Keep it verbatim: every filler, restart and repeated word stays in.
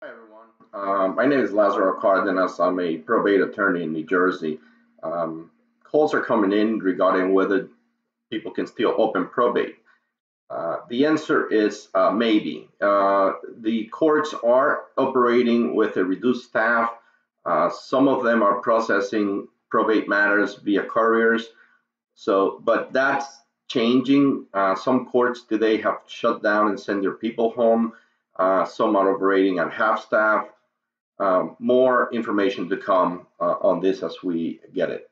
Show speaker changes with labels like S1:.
S1: Hi, everyone. Um, my name is Lazaro Cardenas. I'm a probate attorney in New Jersey. Um, calls are coming in regarding whether people can still open probate. Uh, the answer is uh, maybe. Uh, the courts are operating with a reduced staff. Uh, some of them are processing probate matters via couriers. So, but that's changing. Uh, some courts today have shut down and send their people home. Uh, some are operating at half staff. Um, more information to come uh, on this as we get it.